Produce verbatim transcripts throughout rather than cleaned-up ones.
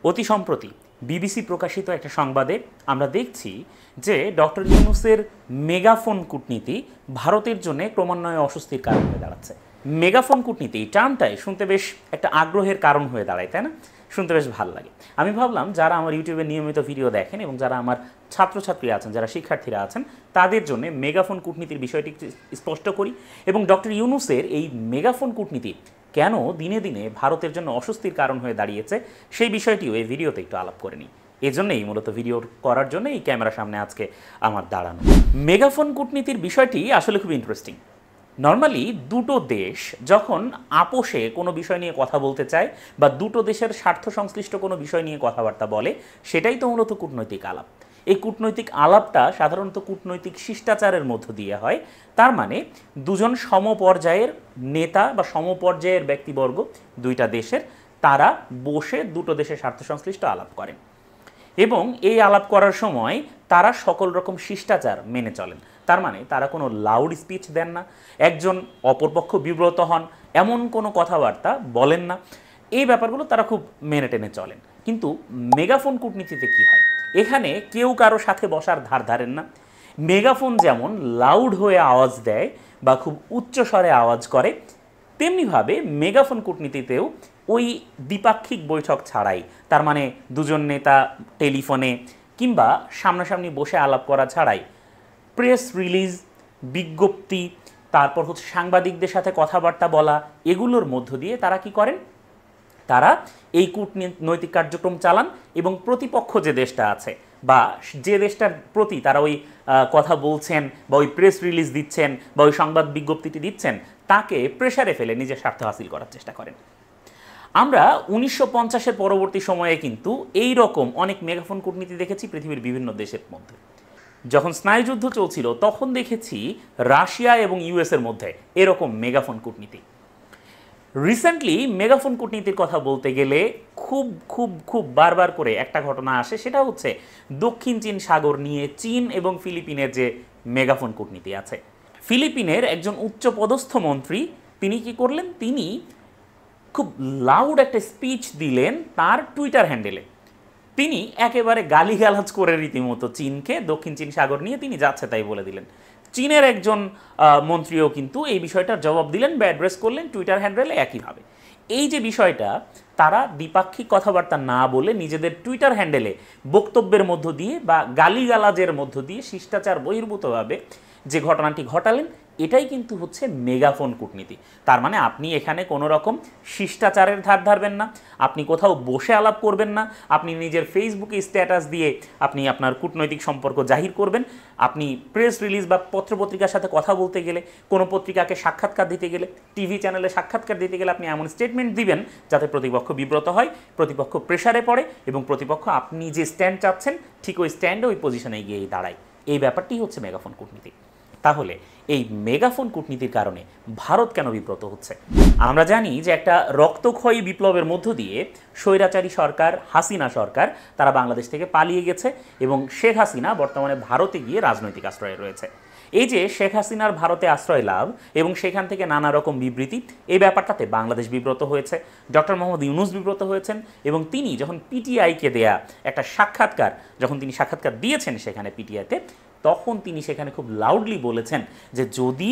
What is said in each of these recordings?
অতি সম্প্রতি বিবিসি প্রকাশিত একটা সংবাদে আমরা দেখছি যে ডক্টর ইউনূসের মেগাফোন কূটনীতি ভারতের জন্য ক্রমান্বয়ে অস্বস্তির কারণ হয়ে দাঁড়াচ্ছে। মেগাফোন কূটনীতি এই টার্মটাই শুনতে বেশ একটা আগ্রহের কারণ হয়ে দাঁড়ায়, তাই না? শুনতে বেশ ভালো লাগে। আমি ভাবলাম যারা আমার ইউটিউবে নিয়মিত ভিডিও দেখেন এবং যারা আমার ছাত্রছাত্রী আছেন, যারা শিক্ষার্থীরা আছেন, তাদের জন্য মেগাফোন কূটনীতির বিষয়টি স্পষ্ট করি এবং ডক্টর ইউনূসের এই মেগাফোন কূটনীতি কেন দিনে দিনে ভারতের জন্য অস্বস্তির কারণ হয়ে দাঁড়িয়েছে সেই বিষয়টিও এই ভিডিওতে একটু আলাপ করে নিই। এই জন্যই মূলত ভিডিও করার জন্য এই ক্যামেরার সামনে আজকে আমার দাঁড়ানো। মেগাফোন কূটনীতির বিষয়টি আসলে খুব ইন্টারেস্টিং। নর্মালি দুটো দেশ যখন আপোষে কোনো বিষয় নিয়ে কথা বলতে চায় বা দুটো দেশের স্বার্থ সংশ্লিষ্ট কোনো বিষয় নিয়ে কথাবার্তা বলে, সেটাই তো মূলত কূটনৈতিক আলাপ। এই কূটনৈতিক আলাপটা সাধারণত কূটনৈতিক শিষ্টাচারের মধ্য দিয়ে হয়। তার মানে দুজন সমপর্যায়ের নেতা বা সমপর্যায়ের ব্যক্তিবর্গ দুইটা দেশের, তারা বসে দুটো দেশের স্বার্থ সংশ্লিষ্ট আলাপ করেন এবং এই আলাপ করার সময় তারা সকল রকম শিষ্টাচার মেনে চলেন। তার মানে তারা কোনো লাউড স্পিচ দেন না, একজন অপরপক্ষ বিব্রত হন এমন কোনো কথাবার্তা বলেন না, এই ব্যাপারগুলো তারা খুব মেনে টেনে চলেন। কিন্তু মেগাফোন কূটনীতিতে কি হয়? এখানে কেউ কারো সাথে বসার ধার ধারেন না। মেগাফোন যেমন লাউড হয়ে আওয়াজ দেয় বা খুব উচ্চস্বরে আওয়াজ করে, তেমনিভাবে মেগাফোন কূটনীতিতেও ওই দ্বিপাক্ষিক বৈঠক ছাড়াই, তার মানে দুজন নেতা টেলিফোনে কিংবা সামনাসামনি বসে আলাপ করা ছাড়াই প্রেস রিলিজ, বিজ্ঞপ্তি, তারপর হচ্ছে সাংবাদিকদের সাথে কথাবার্তা বলা, এগুলোর মধ্য দিয়ে তারা কি করেন? তারা এই কূটনৈতিক কার্যক্রম চালান এবং প্রতিপক্ষ যে দেশটা আছে বা যে দেশটার প্রতি তারা ওই কথা বলছেন বা ওই প্রেস রিলিজ দিচ্ছেন বা ওই সংবাদ বিজ্ঞপ্তিটি দিচ্ছেন, তাকে প্রেসারে ফেলে নিজের স্বার্থ হাসিল করার চেষ্টা করেন। আমরা উনিশশো পঞ্চাশের পরবর্তী সময়ে কিন্তু এই রকম অনেক মেগাফোন কূটনীতি দেখেছি পৃথিবীর বিভিন্ন দেশের মধ্যে। যখন স্নায়ুযুদ্ধ চলছিল তখন দেখেছি রাশিয়া এবং ইউএসের মধ্যে এরকম মেগাফোন কূটনীতি। রিসেন্টলি মেগাফোন কূটনীতির কথা বলতে গেলে খুব খুব খুব বারবার করে একটা ঘটনা আসে, সেটা হচ্ছে দক্ষিণ চীন সাগর নিয়ে চীন এবং ফিলিপিনের যে মেগাফোন কূটনীতি আছে। ফিলিপিনের একজন উচ্চপদস্থ মন্ত্রী তিনি কি করলেন? তিনি খুব লাউড একটা স্পিচ দিলেন তার টুইটার হ্যান্ডেলে। তিনি একেবারে গালিগালাজ করে রীতিমতো চীনকে, দক্ষিণ চীন সাগর নিয়ে তিনি যাচ্ছে তাই বলে দিলেন। চীনের একজন মন্ত্রীও কিন্তু এই বিষয়টার জবাব দিলেন বা অ্যাড্রেস করলেন টুইটার হ্যান্ডেলে একইভাবে। এই যে বিষয়টা, তারা দ্বিপাক্ষিক কথাবার্তা না বলে নিজেদের টুইটার হ্যান্ডেলে বক্তব্যের মধ্য দিয়ে বা গালিগালাজের মধ্য দিয়ে শিষ্টাচার বহির্ভূতভাবে যে ঘটনাটি ঘটালেন, এটাই কিন্তু হচ্ছে মেগাফোন কূটনীতি। তার মানে আপনি এখানে কোনো রকম শিষ্টাচারের ধার ধারবেন না, আপনি কোথাও বসে আলাপ করবেন না, আপনি নিজের ফেসবুকে স্ট্যাটাস দিয়ে আপনি আপনার কূটনৈতিক সম্পর্ক জাহির করবেন, আপনি প্রেস রিলিজ বা পত্রপত্রিকার সাথে কথা বলতে গেলে, কোনো পত্রিকাকে সাক্ষাৎকার দিতে গেলে, টিভি চ্যানেলে সাক্ষাৎকার দিতে গেলে আপনি এমন স্টেটমেন্ট দিবেন যাতে প্রতিপক্ষ বিব্রত হয়, প্রতিপক্ষ প্রেসারে পড়ে এবং প্রতিপক্ষ আপনি যে স্ট্যান্ড চাচ্ছেন ঠিক ওই স্ট্যান্ডে ওই পজিশনে গিয়েই দাঁড়ায়। এই ব্যাপারটি হচ্ছে মেগাফোন কূটনীতি। তাহলে এই মেগাফোন কূটনীতির কারণে ভারত কেন বিব্রত হচ্ছে? আমরা জানি যে একটা রক্তক্ষয়ী বিপ্লবের মধ্য দিয়ে স্বৈরাচারী সরকার হাসিনা সরকার তারা বাংলাদেশ থেকে পালিয়ে গেছে এবং শেখ হাসিনা বর্তমানে ভারতে গিয়ে রাজনৈতিক আশ্রয়ে রয়েছে। এই যে শেখ হাসিনার ভারতে আশ্রয় লাভ এবং সেখান থেকে নানা রকম বিবৃতি, এই ব্যাপারটাতে বাংলাদেশ বিব্রত হয়েছে, ডক্টর মোহাম্মদ ইউনূস বিব্রত হয়েছেন এবং তিনি যখন পিটিআইকে দেয়া একটা সাক্ষাৎকার, যখন তিনি সাক্ষাৎকার দিয়েছেন সেখানে পিটিআইতে, তখন তিনি সেখানে খুব লাউডলি বলেছেন যে যদি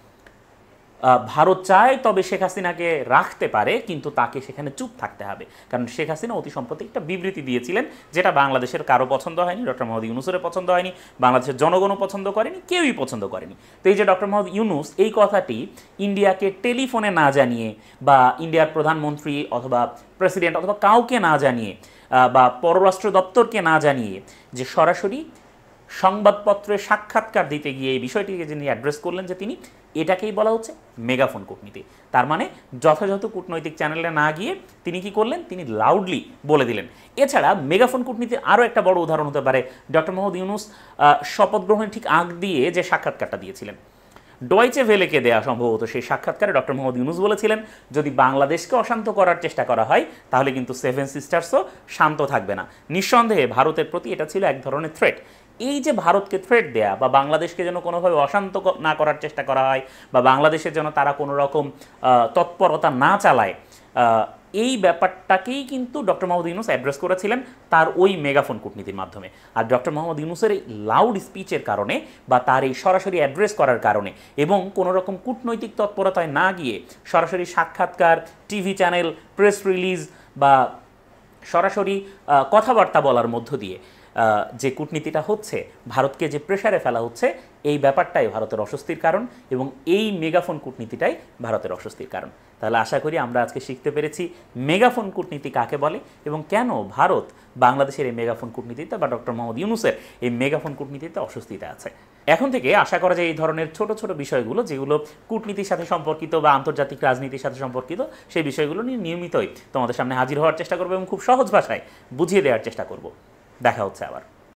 ভারত চায় তবে শেখ হাসিনাকে রাখতে পারে, কিন্তু তাকে সেখানে চুপ থাকতে হবে। কারণ শেখ হাসিনা অতি সম্প্রতি একটা বিবৃতি দিয়েছিলেন যেটা বাংলাদেশের কারো পছন্দ হয়নি, ডক্টর মোহাম্মদ ইউনূসের পছন্দ হয়নি, বাংলাদেশের জনগণও পছন্দ করেনি, কেউই পছন্দ করেনি। তো এই যে ডক্টর মোহাম্মদ ইউনূস এই কথাটি ইন্ডিয়াকে টেলিফোনে না জানিয়ে বা ইন্ডিয়ার প্রধানমন্ত্রী অথবা প্রেসিডেন্ট অথবা কাউকে না জানিয়ে বা পররাষ্ট্র দপ্তরকে না জানিয়ে যে সরাসরি সংবাদপত্রে সাক্ষাৎকার দিতে গিয়ে এই বিষয়টিকে যিনি অ্যাড্রেস করলেন যে তিনি, এটাকেই বলা হচ্ছে মেগাফোন কূটনীতি। তার মানে যথাযথ কূটনৈতিক চ্যানেলে না গিয়ে তিনি কি করলেন? তিনি লাউডলি বলে দিলেন। এছাড়া মেগাফোন কূটনীতির আরও একটা বড় উদাহরণ হতে পারে ডক্টর মোহাম্মদ ইউনূস শপথ গ্রহণের ঠিক আগ দিয়ে যে সাক্ষাৎকারটা দিয়েছিলেন, ডয়েচে ভেলেকে দেয়া সম্ভবত সেই সাক্ষাৎকারে ডক্টর মোহাম্মদ ইউনূস বলেছিলেন যদি বাংলাদেশকে অশান্ত করার চেষ্টা করা হয় তাহলে কিন্তু সেভেন সিস্টার্সও শান্ত থাকবে না। নিঃসন্দেহে ভারতের প্রতি এটা ছিল এক ধরনের থ্রেট। এই যে ভারতকে থ্রেট দেয়া বা বাংলাদেশকে যেন কোনোভাবে অশান্ত না করার চেষ্টা করা হয় বা বাংলাদেশের যেন তারা কোনো রকম তৎপরতা না চালায় এই ব্যাপারটাকেই কিন্তু ডক্টর মোহাম্মদ ইউনূস অ্যাড্রেস করেছিলেন তার ওই মেগাফোন কূটনীতির মাধ্যমে। আর ডক্টর মোহাম্মদ ইউনূসের এই লাউড স্পিচের কারণে বা তার এই সরাসরি অ্যাড্রেস করার কারণে এবং কোনো রকম কূটনৈতিক তৎপরতায় না গিয়ে সরাসরি সাক্ষাৎকার, টিভি চ্যানেল, প্রেস রিলিজ বা সরাসরি কথাবার্তা বলার মধ্য দিয়ে যে কূটনীতিটা হচ্ছে, ভারতকে যে প্রেশারে ফেলা হচ্ছে, এই ব্যাপারটাই ভারতের অস্বস্তির কারণ এবং এই মেগাফোন কূটনীতিটাই ভারতের অস্বস্তির কারণ। তাহলে আশা করি আমরা আজকে শিখতে পেরেছি মেগাফোন কূটনীতি কাকে বলে এবং কেন ভারত বাংলাদেশের এই মেগাফোন কূটনীতিতে বা ডক্টর মোহাম্মদ ইউনূসের এই মেগাফোন কূটনীতিতে অস্বস্তিতে আছে। এখন থেকে আশা করা যায় এই ধরনের ছোট ছোট বিষয়গুলো যেগুলো কূটনীতির সাথে সম্পর্কিত বা আন্তর্জাতিক রাজনীতির সাথে সম্পর্কিত সেই বিষয়গুলো নিয়ে নিয়মিতই তোমাদের সামনে হাজির হওয়ার চেষ্টা করবো এবং খুব সহজ ভাষায় বুঝিয়ে দেওয়ার চেষ্টা করব। দেখা হচ্ছে আবার।